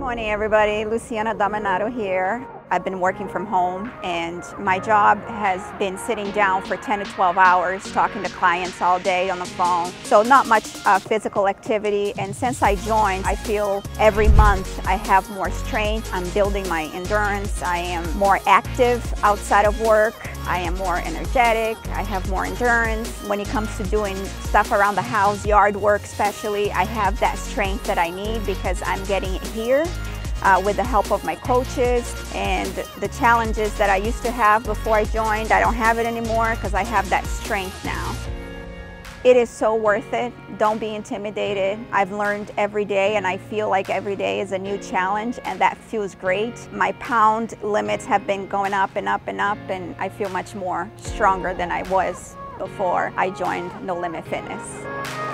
Morning everybody, Luciana Dominato here. I've been working from home and my job has been sitting down for 10 to 12 hours talking to clients all day on the phone. So not much physical activity, and since I joined, I feel every month I have more strength. I'm building my endurance. I am more active outside of work. I am more energetic. I have more endurance. When it comes to doing stuff around the house, yard work especially, I have that strength that I need because I'm getting it here. With the help of my coaches, and the challenges that I used to have before I joined, I don't have it anymore because I have that strength now. It is so worth it. Don't be intimidated. I've learned every day and I feel like every day is a new challenge, and that feels great. My pound limits have been going up and up and up, and I feel much more stronger than I was before I joined No Limit Fitness.